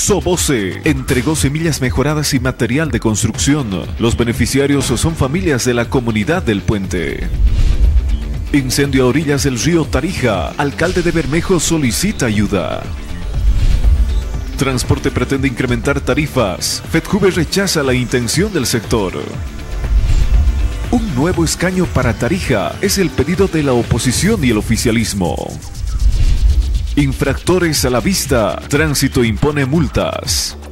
Soboce entregó semillas mejoradas y material de construcción. Los beneficiarios son familias de la comunidad del puente. Incendio a orillas del río Tarija. Alcalde de Bermejo solicita ayuda. Transporte pretende incrementar tarifas. FEDJUVE rechaza la intención del sector. Un nuevo escaño para Tarija es el pedido de la oposición y el oficialismo. Infractores a la vista. Tránsito impone multas.